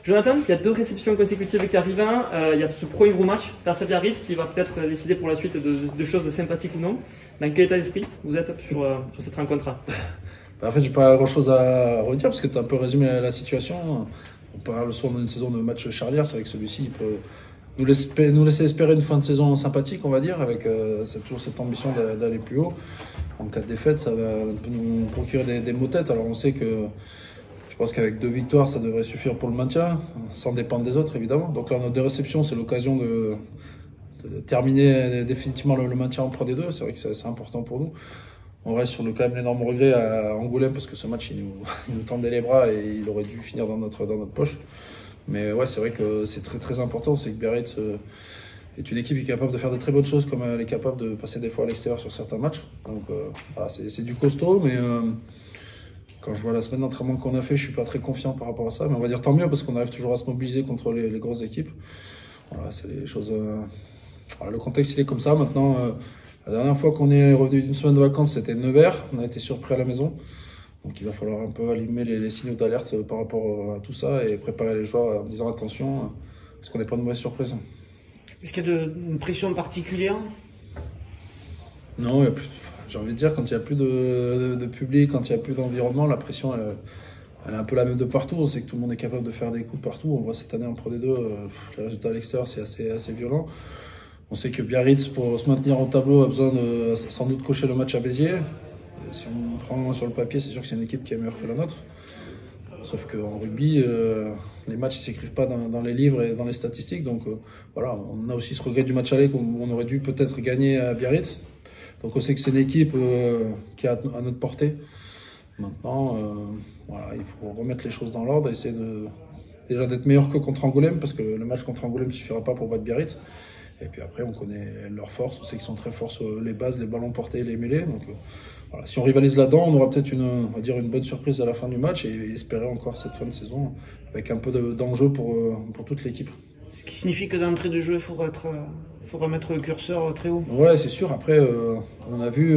Jonathan, il y a 2 réceptions consécutives qui arrivent. Il y a ce premier gros match face à Biarritz qui va peut-être décider pour la suite de choses sympathiques ou non. Dans quel état d'esprit vous êtes sur cette rencontre-là? En fait, j'ai pas grand-chose à redire parce que tu as un peu résumé la situation. On parle souvent d'une saison de match charnière. C'est vrai que celui-ci il peut nous laisser espérer une fin de saison sympathique, on va dire, avec toujours cette ambition d'aller plus haut. En cas de défaite, ça va nous procurer des maux de tête. Alors on sait que je pense qu'avec 2 victoires, ça devrait suffire pour le maintien, sans dépendre des autres évidemment. Donc là, notre 2 réceptions, c'est l'occasion de terminer définitivement le maintien en Pro D2. C'est vrai que c'est important pour nous. On reste sur quand même l'énorme regret à Angoulême parce que ce match, il nous tendait les bras et il aurait dû finir dans notre poche. Mais ouais, c'est vrai que c'est très important. C'est que Biarritz est une équipe qui est capable de faire de très bonnes choses, comme elle est capable de passer des fois à l'extérieur sur certains matchs. Donc voilà, c'est du costaud, mais quand je vois la semaine d'entraînement qu'on a fait, je suis pas très confiant par rapport à ça. Mais on va dire tant mieux parce qu'on arrive toujours à se mobiliser contre les grosses équipes. Voilà, c'est les choses. Voilà, le contexte il est comme ça. Maintenant, la dernière fois qu'on est revenu d'une semaine de vacances, c'était Nevers. On a été surpris à la maison. Donc il va falloir un peu allumer les signaux d'alerte par rapport à tout ça et préparer les joueurs en disant attention, parce qu'on n'est pas de mauvaise surprise. Est-ce qu'il y a une pression particulière? Non, j'ai envie de dire, quand il n'y a plus de public, quand il n'y a plus d'environnement, la pression elle est un peu la même de partout. On sait que tout le monde est capable de faire des coups partout. On voit cette année en Pro D2, les résultats à l'extérieur c'est assez violent. On sait que Biarritz, pour se maintenir au tableau, a besoin de sans doute cocher le match à Béziers. Si on prend sur le papier, c'est sûr que c'est une équipe qui est meilleure que la nôtre. Sauf qu'en rugby, les matchs ne s'écrivent pas dans les livres et dans les statistiques. Donc voilà, on a aussi ce regret du match aller qu'on aurait dû peut-être gagner à Biarritz. Donc on sait que c'est une équipe qui est à notre portée. Maintenant, voilà, il faut remettre les choses dans l'ordre, essayer déjà d'être meilleur que contre Angoulême, parce que le match contre Angoulême ne suffira pas pour battre Biarritz. Et puis après, on connaît leurs forces, on sait qu'ils sont très forts sur les bases, les ballons portés et les mêlées. Donc voilà, si on rivalise là-dedans, on aura peut-être une bonne surprise à la fin du match et espérer encore cette fin de saison avec un peu d'enjeu pour toute l'équipe. Ce qui signifie que d'entrée de jeu, il faudra mettre le curseur très haut. Ouais, c'est sûr. Après, on a vu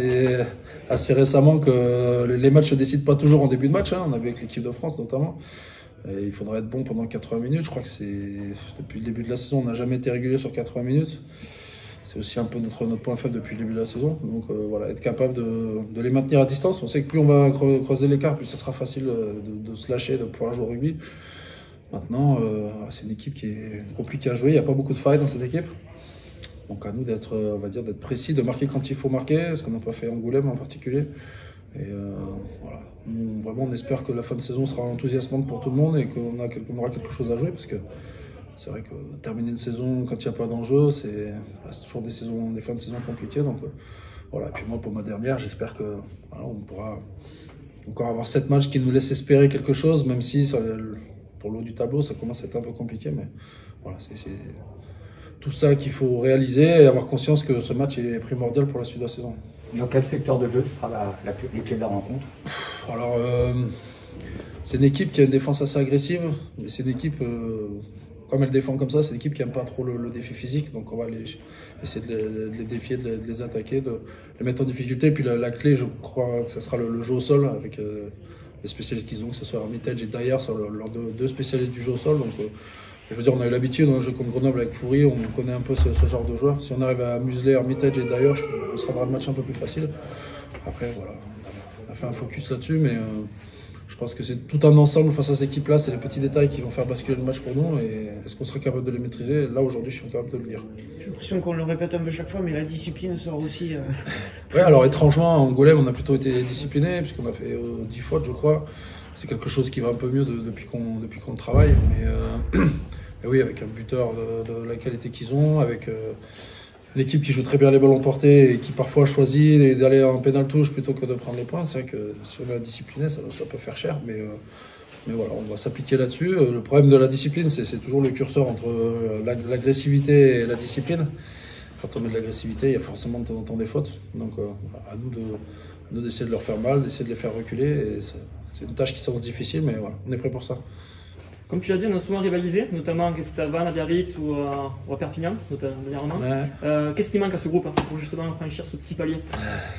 assez récemment que les matchs ne se décident pas toujours en début de match. Hein. On a vu avec l'équipe de France notamment. Et il faudra être bon pendant 80 minutes. Je crois que depuis le début de la saison, on n'a jamais été régulier sur 80 minutes. C'est aussi un peu notre point faible depuis le début de la saison. Donc voilà, être capable de les maintenir à distance. On sait que plus on va creuser l'écart, plus ça sera facile de se lâcher, de pouvoir jouer au rugby. Maintenant, c'est une équipe qui est compliquée à jouer. Il n'y a pas beaucoup de failles dans cette équipe. Donc à nous d'être, on va dire, d'être précis, de marquer quand il faut marquer, ce qu'on n'a pas fait à Angoulême en particulier. Et voilà, vraiment on espère que la fin de saison sera enthousiasmante pour tout le monde et qu'on aura quelque chose à jouer parce que c'est vrai que terminer une saison quand il n'y a pas d'enjeu, c'est toujours des fins de saison compliquées. Donc voilà, et puis moi pour ma dernière, j'espère que voilà, on pourra encore avoir 7 matchs qui nous laissent espérer quelque chose, même si pour le haut du tableau ça commence à être un peu compliqué. Mais voilà, c'est tout ça qu'il faut réaliser et avoir conscience que ce match est primordial pour la suite de la saison. Dans quel secteur de jeu ce sera les clés de la rencontre? Alors, c'est une équipe qui a une défense assez agressive, mais c'est une équipe, comme elle défend comme ça, c'est une équipe qui n'aime pas trop le défi physique, donc on va essayer de les défier, de les attaquer, de les mettre en difficulté. Puis la clé, je crois que ce sera le jeu au sol, avec les spécialistes qu'ils ont, que ce soit Armitage et Dyer, sont leurs 2 spécialistes du jeu au sol. Donc, je veux dire, on a eu l'habitude dans un jeu contre Grenoble avec Foury, on connaît un peu ce genre de joueurs. Si on arrive à museler Armitage et Dyer, on se rendra le match un peu plus facile. Après, voilà, on a fait un focus là-dessus, mais je pense que c'est tout un ensemble face à cette équipe-là. C'est les petits détails qui vont faire basculer le match pour nous. Et est-ce qu'on sera capable de les maîtriser? Là, aujourd'hui, je suis capable de le dire. J'ai l'impression qu'on le répète un peu chaque fois, mais la discipline sort aussi. Ouais, alors étrangement, en Angoulême, on a plutôt été discipliné, puisqu'on a fait 10 fautes, je crois. C'est quelque chose qui va un peu mieux depuis qu'on travaille. Mais oui, avec un buteur de la qualité qu'ils ont, avec l'équipe qui joue très bien les ballons portés et qui parfois choisit d'aller en pénal touche plutôt que de prendre les points. C'est vrai que si on est discipliné, ça peut faire cher. Mais voilà, on va s'appliquer là-dessus. Le problème de la discipline, c'est toujours le curseur entre l'agressivité et la discipline. Quand on met de l'agressivité, il y a forcément de temps en temps des fautes. Donc à nous d'essayer de leur faire mal, d'essayer de les faire reculer. Et c'est une tâche qui s'annonce difficile, mais voilà, on est prêt pour ça. Comme tu l'as dit, on a souvent rivalisé, notamment quand c'était à Vannes, à Biarritz ou à Perpignan, dernièrement. Ouais. Qu'est-ce qui manque à ce groupe pour justement franchir ce petit palier?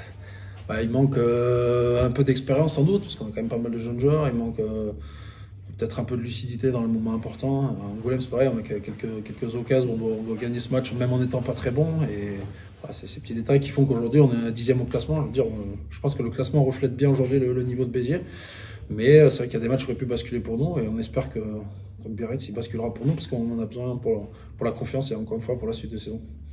Il manque un peu d'expérience sans doute, parce qu'on a quand même pas mal de jeunes joueurs. Il manque peut-être un peu de lucidité dans le moment important. À Angoulême, c'est pareil, on a quelques occasions où on doit gagner ce match, même en n'étant pas très bon. Et voilà, c'est ces petits détails qui font qu'aujourd'hui, on est 10e au classement. Je pense que le classement reflète bien aujourd'hui le niveau de Béziers. Mais c'est vrai qu'il y a des matchs qui auraient pu basculer pour nous et on espère que Biarritz il basculera pour nous parce qu'on en a besoin pour la confiance et encore une fois pour la suite de saison.